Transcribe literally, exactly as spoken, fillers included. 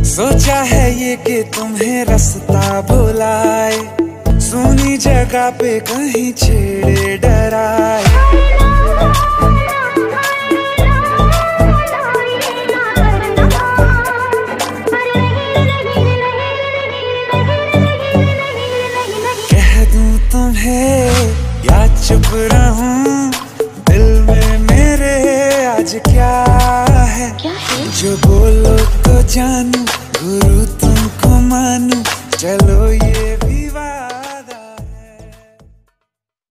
सोचा है ये कि तुम्हें रास्ता भुलाए, सुनी जगह पे कहीं छेड़े डराए। कह दूं तुम्हें या चुप रहूं,